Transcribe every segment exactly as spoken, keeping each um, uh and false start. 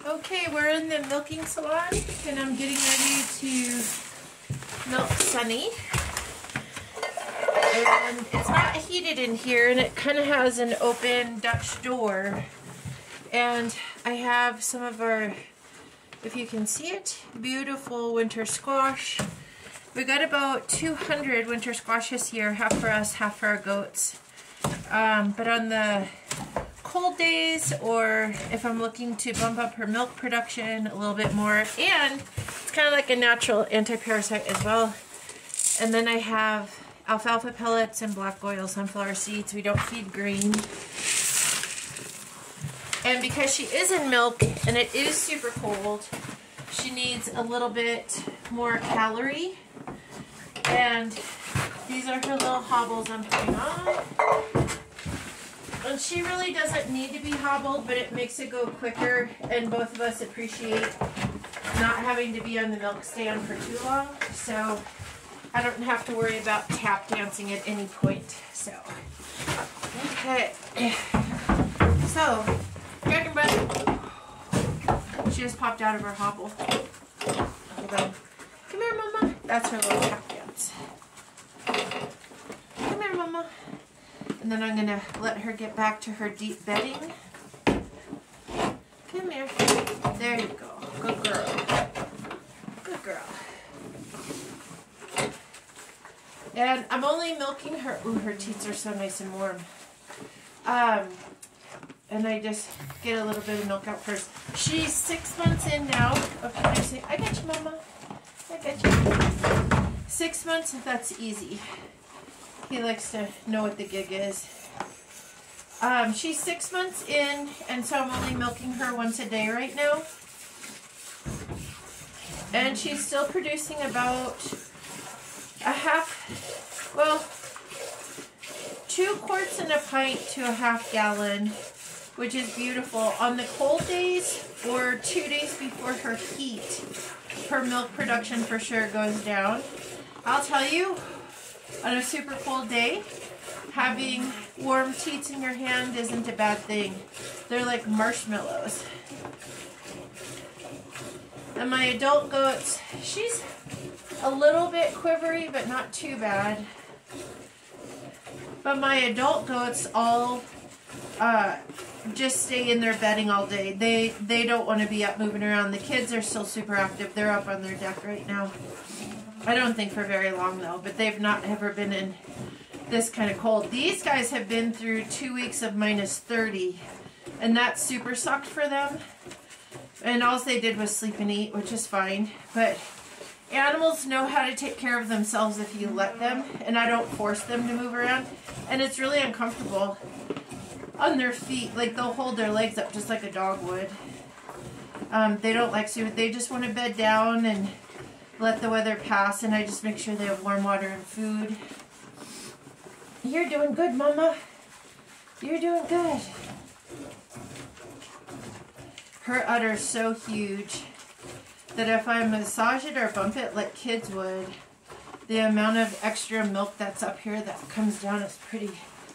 Okay, we're in the milking salon and I'm getting ready to milk Sunny. And it's not heated in here and it kind of has an open Dutch door. And I have some of our, if you can see it, beautiful winter squash. We got about two hundred winter squash this year, half for us, half for our goats. Um, but on the cold days, or if I'm looking to bump up her milk production a little bit more, and it's kind of like a natural anti-parasite as well. And then I have alfalfa pellets and black oil sunflower seeds. We don't feed grain. And because she is in milk and it is super cold, she needs a little bit more calorie. And these are her little hobbles I'm putting on. And she really doesn't need to be hobbled, but it makes it go quicker, and both of us appreciate not having to be on the milk stand for too long, so I don't have to worry about tap dancing at any point. So, okay. So, dragon breath. She just popped out of her hobble. Come here, Mama. That's her little tap dance. Come here, Mama. And then I'm going to let her get back to her deep bedding. Come here. There you go. Good girl. Good girl. And I'm only milking her. Ooh, her teats are so nice and warm. Um, and I just get a little bit of milk out first. She's six months in now of producing. I got you, Mama. I got you. Six months, that's easy. He likes to know what the gig is. Um, she's six months in, and so I'm only milking her once a day right now. And she's still producing about a half, well, two quarts and a pint to a half gallon, which is beautiful. On the cold days, or two days before her heat, her milk production for sure goes down. I'll tell you, on a super cold day, having warm teats in your hand isn't a bad thing. They're like marshmallows. And my adult goats, she's a little bit quivery, but not too bad. But my adult goats all uh, just stay in their bedding all day. They, they don't want to be up moving around. The kids are still super active. They're up on their deck right now. I don't think for very long though, but they've not ever been in this kind of cold. These guys have been through two weeks of minus thirty, and that super sucked for them. And all they did was sleep and eat, which is fine. But animals know how to take care of themselves if you let them, and I don't force them to move around. And it's really uncomfortable on their feet. Like, they'll hold their legs up just like a dog would. Um, they don't like to. They just want to bed down and let the weather pass, and I just make sure they have warm water and food. You're doing good, Mama. You're doing good. Her udder's so huge that if I massage it or bump it like kids would, the amount of extra milk that's up here that comes down is pretty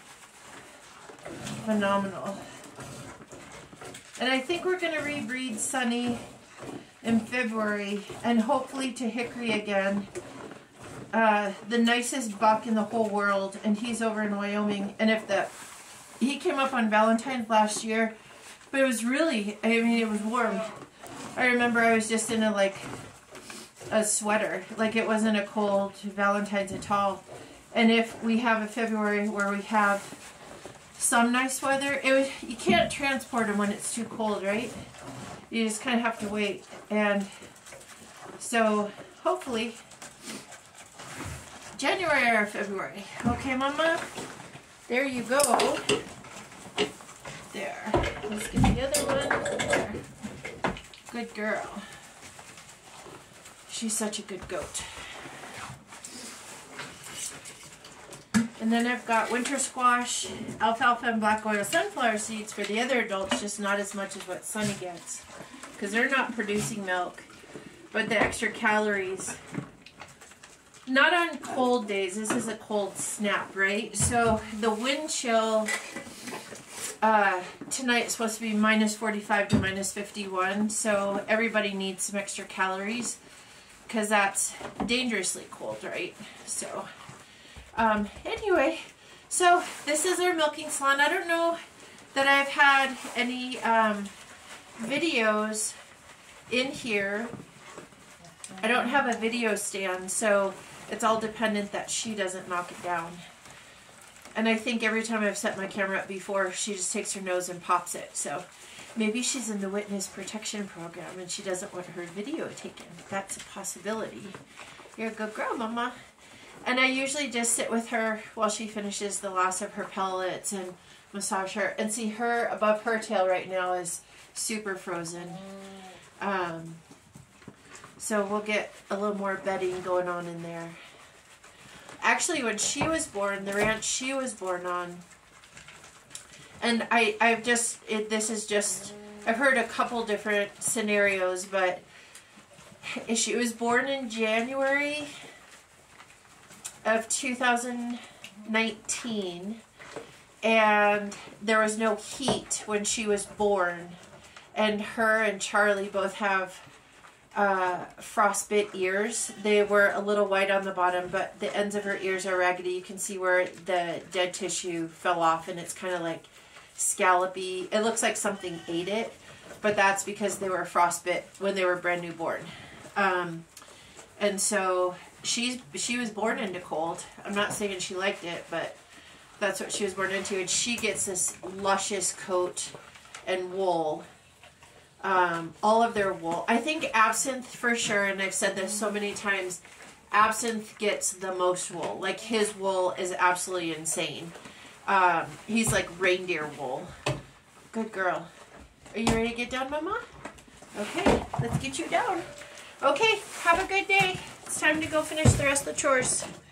phenomenal. And I think we're going to rebreed Sunny in February, and hopefully to Hickory again. Uh, the nicest buck in the whole world, and he's over in Wyoming. And if the he came up on Valentine's last year, but it was really, I mean, it was warm. I remember I was just in a like a sweater, like it wasn't a cold Valentine's at all. And if we have a February where we have some nice weather, it was, you can't transport them when it's too cold, right? You just kind of have to wait. And so hopefully January or February. Okay, Mama? There you go. There. Let's get the other one. There. Good girl. She's such a good goat. And then I've got winter squash, alfalfa, and black oil sunflower seeds for the other adults, just not as much as what Sunny gets. Because they're not producing milk, but the extra calories. Not on cold days. This is a cold snap, right? So the wind chill uh, tonight's supposed to be minus forty-five to minus fifty-one, so everybody needs some extra calories because that's dangerously cold, right? So, um, anyway, so this is our milking salon. I don't know that I've had any um, videos in here. I don't have a video stand, so it's all dependent that she doesn't knock it down. And I think every time I've set my camera up before, she just takes her nose and pops it. So maybe she's in the witness protection program and she doesn't want her video taken. That's a possibility. You're a good girl, Mama. And I usually just sit with her while she finishes the last of her pellets and massage her. And see, her above her tail right now is super frozen. Um, so we'll get a little more bedding going on in there. Actually, when she was born, the ranch she was born on, and I, I've just, it, this is just, I've heard a couple different scenarios, but she was born in January of two thousand nineteen, and there was no heat when she was born, and her and Charlie both have uh, frostbite ears. They were a little white on the bottom, but the ends of her ears are raggedy. You can see where the dead tissue fell off, and it's kind of like scallopy. It looks like something ate it, but that's because they were frostbite when they were brand new born. Um, and so she's she was born into cold. I'm not saying she liked it, but that's what she was born into. And she gets this luscious coat and wool. Um, all of their wool. I think Absinthe for sure, and I've said this so many times, Absinthe gets the most wool. Like, his wool is absolutely insane. Um, he's like reindeer wool. Good girl. Are you ready to get down, Mama? Okay, let's get you down. Okay, have a good day. It's time to go finish the rest of the chores.